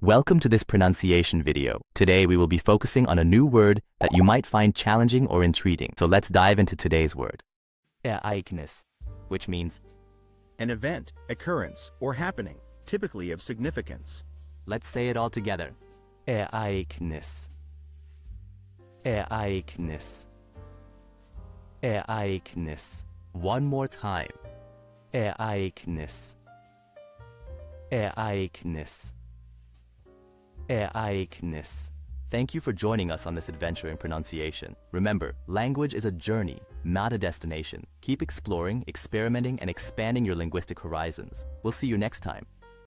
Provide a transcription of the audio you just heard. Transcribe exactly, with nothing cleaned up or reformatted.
Welcome to this pronunciation video. Today we will be focusing on a new word that you might find challenging or intriguing. So let's dive into today's word. Ereignis, which means an event, occurrence, or happening, typically of significance. Let's say it all together. Ereignis. Ereignis. Ereignis. One more time. Ereignis. Ereignis. Ereignis. Thank you for joining us on this adventure in pronunciation. Remember, language is a journey, not a destination. Keep exploring, experimenting, and expanding your linguistic horizons. We'll see you next time.